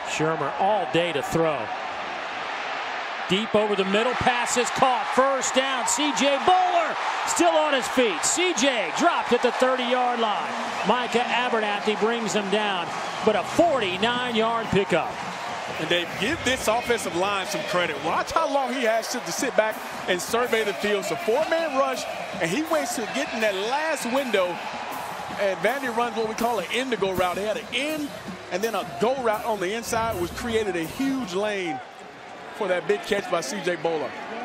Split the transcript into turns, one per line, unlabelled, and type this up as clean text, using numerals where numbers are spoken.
Shurmur all day to throw. Deep over the middle, pass is caught. First down, C.J. Bolar still on his feet. C.J. dropped at the 30-yard line. Micah Abernathy brings him down, but a 49-yard pickup.
And they give this offensive line some credit. Watch how long he has to sit back and survey the field. So four-man rush, and he waits to get in that last window. And Vandy runs what we call an indigo route. They had an in and then a go route on the inside, which created a huge lane for that big catch by C.J. Bolar.